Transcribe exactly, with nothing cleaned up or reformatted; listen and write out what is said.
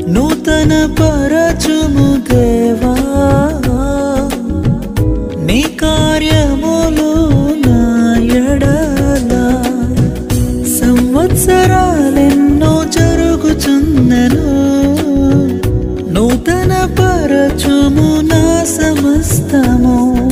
నూతన పరచుము దేవా నీ కార్యములు నా ఎడల సంవత్సరాలెన్నో జరుగుచున్నను నూతన పరచుము నా సమస్తము